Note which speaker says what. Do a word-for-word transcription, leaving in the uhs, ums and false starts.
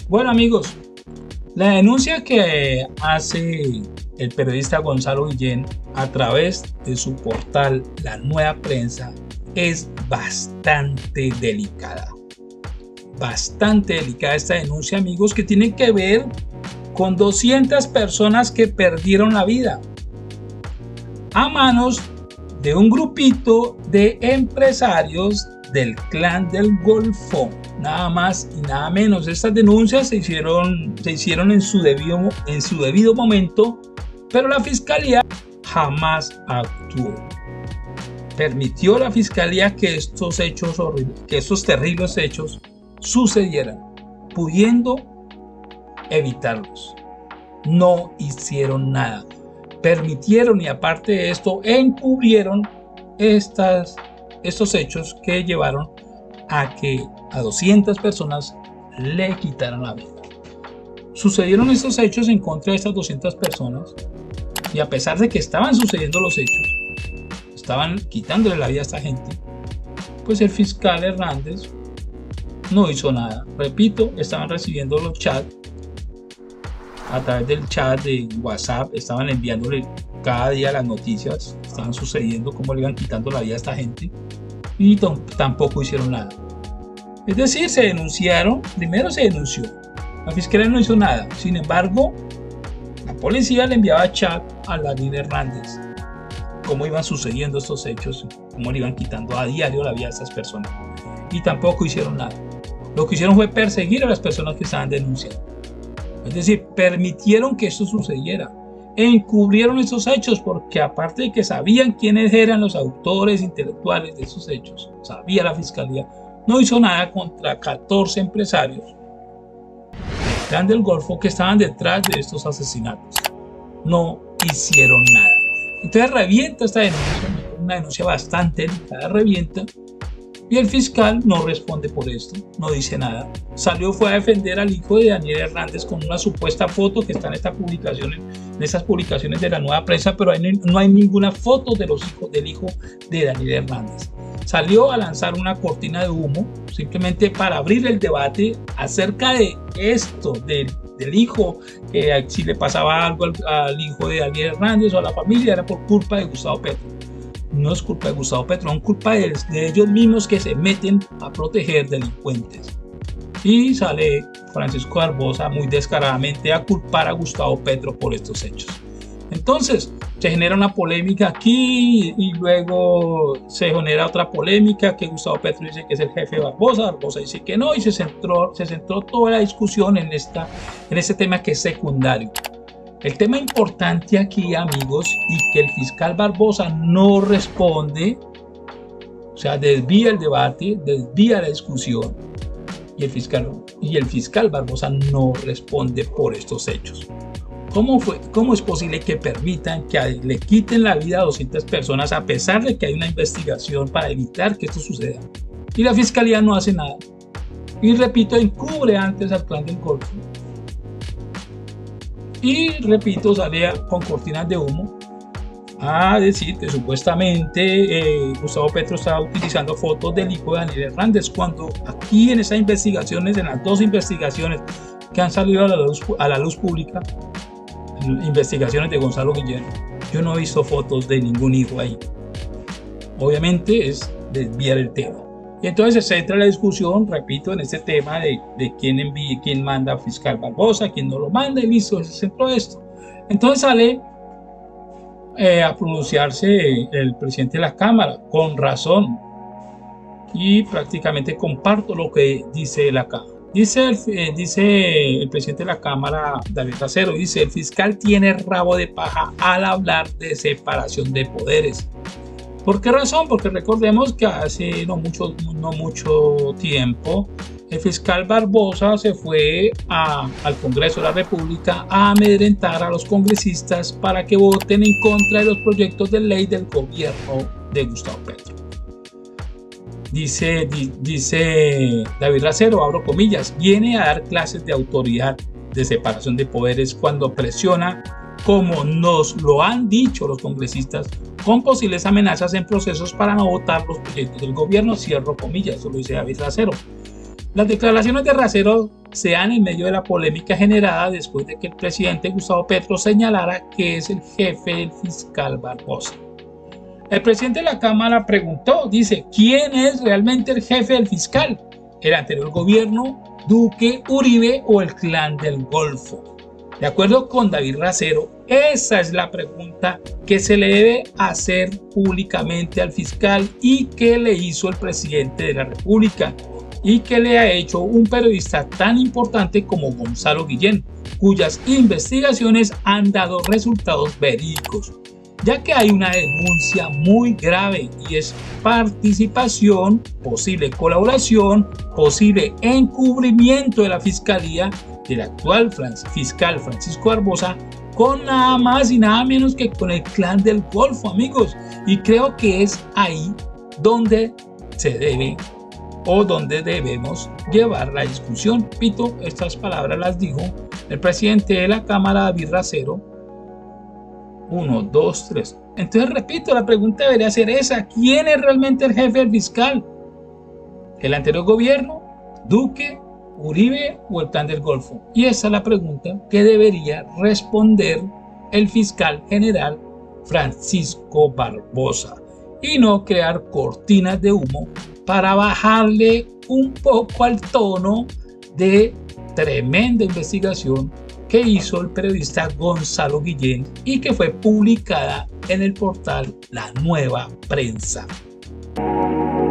Speaker 1: Bueno amigos, la denuncia que hace el periodista Gonzalo Guillén a través de su portal La Nueva Prensa es bastante delicada. Bastante delicada esta denuncia, amigos, que tiene que ver con doscientas personas que perdieron la vida a manos de un grupito de empresarios del Clan del Golfo, nada más y nada menos. Estas denuncias se hicieron, se hicieron en, su debido, en su debido momento, pero la fiscalía jamás actuó. Permitió la fiscalía que estos hechos horribles, que estos terribles hechos sucedieran, pudiendo evitarlos. No hicieron nada. Permitieron y aparte de esto encubrieron estas, estos hechos que llevaron a que a doscientas personas le quitaran la vida. Sucedieron estos hechos en contra de estas doscientas personas y a pesar de que estaban sucediendo los hechos, estaban quitándole la vida a esta gente, pues el fiscal Hernández no hizo nada. Repito, estaban recibiendo los chats a través del chat de WhatsApp, estaban enviándole cada día las noticias, estaban sucediendo, cómo le iban quitando la vida a esta gente y tampoco hicieron nada. Es decir, se denunciaron, primero se denunció, la fiscalía no hizo nada, sin embargo, la policía le enviaba chat a Daniel Hernández, cómo iban sucediendo estos hechos, cómo le iban quitando a diario la vida a estas personas y tampoco hicieron nada. Lo que hicieron fue perseguir a las personas que estaban denunciando. Es decir, permitieron que esto sucediera, encubrieron estos hechos porque aparte de que sabían quiénes eran los autores intelectuales de esos hechos, sabía la fiscalía, no hizo nada contra catorce empresarios del Clan del Golfo que estaban detrás de estos asesinatos. No hicieron nada. Entonces revienta esta denuncia, una denuncia bastante delicada, revienta. Y el fiscal no responde por esto, no dice nada. Salió, fue a defender al hijo de Daniel Hernández con una supuesta foto que está en esta publicación, en estas publicaciones de La Nueva Prensa, pero hay, no hay ninguna foto de los hijos, del hijo de Daniel Hernández. Salió a lanzar una cortina de humo simplemente para abrir el debate acerca de esto, de, del hijo, que si le pasaba algo al, al hijo de Daniel Hernández o a la familia era por culpa de Gustavo Petro. No es culpa de Gustavo Petro, es culpa de, de ellos mismos que se meten a proteger delincuentes. Y sale Francisco Barbosa muy descaradamente a culpar a Gustavo Petro por estos hechos. Entonces se genera una polémica aquí y luego se genera otra polémica que Gustavo Petro dice que es el jefe de Barbosa, Barbosa dice que no y se centró, se centró toda la discusión en, esta, en este tema que es secundario. El tema importante aquí, amigos, y que el fiscal Barbosa no responde, o sea, desvía el debate, desvía la discusión, y el fiscal, y el fiscal Barbosa no responde por estos hechos. ¿Cómo, fue, ¿Cómo es posible que permitan que le quiten la vida a doscientas personas a pesar de que hay una investigación para evitar que esto suceda? Y la fiscalía no hace nada. Y repito, encubre antes al Clan del Golfo. Y repito, sale con cortinas de humo a decir que supuestamente eh, Gustavo Petro estaba utilizando fotos del hijo de Daniel Hernández, cuando aquí en esas investigaciones, en las dos investigaciones que han salido a la luz, a la luz pública, investigaciones de Gonzalo Guillén, yo no he visto fotos de ningún hijo ahí. Obviamente es desviar el tema. Y entonces se centra la discusión, repito, en este tema de, de quién envía, quién manda a fiscal Barbosa, quién no lo manda, y listo, se centró esto. Entonces sale eh, a pronunciarse el presidente de la Cámara, con razón, y prácticamente comparto lo que dice la Cámara. Dice el, eh, dice el presidente de la Cámara, David Racero, dice: el fiscal tiene rabo de paja al hablar de separación de poderes. ¿Por qué razón? Porque recordemos que hace no mucho, no mucho tiempo el fiscal Barbosa se fue a, al Congreso de la República a amedrentar a los congresistas para que voten en contra de los proyectos de ley del gobierno de Gustavo Petro. Dice, di, dice David Racero, abro comillas, viene a dar clases de autoridad, de separación de poderes cuando presiona, como nos lo han dicho los congresistas, con posibles amenazas en procesos para no votar los proyectos del gobierno, cierro comillas, eso lo dice David Racero. Las declaraciones de Racero se dan en medio de la polémica generada después de que el presidente Gustavo Petro señalara que es el jefe del fiscal Barbosa. El presidente de la Cámara preguntó, dice, ¿quién es realmente el jefe del fiscal? ¿El anterior gobierno, Duque, Uribe o el Clan del Golfo? De acuerdo con David Racero, esa es la pregunta que se le debe hacer públicamente al fiscal y que le hizo el presidente de la República y que le ha hecho un periodista tan importante como Gonzalo Guillén, cuyas investigaciones han dado resultados verídicos, ya que hay una denuncia muy grave y es participación, posible colaboración, posible encubrimiento de la Fiscalía del actual fiscal Francisco Barbosa con nada más y nada menos que con el Clan del Golfo, amigos. Y creo que es ahí donde se debe o donde debemos llevar la discusión. Pito, estas palabras las dijo el presidente de la Cámara, David Racero. Uno, dos, tres. Entonces, repito, la pregunta debería ser esa. ¿Quién es realmente el jefe del fiscal? ¿El anterior gobierno? ¿Duque? ¿Uribe o el Clan del Golfo? Y esa es la pregunta que debería responder el fiscal general Francisco Barbosa y no crear cortinas de humo para bajarle un poco al tono de tremenda investigación que hizo el periodista Gonzalo Guillén y que fue publicada en el portal La Nueva Prensa.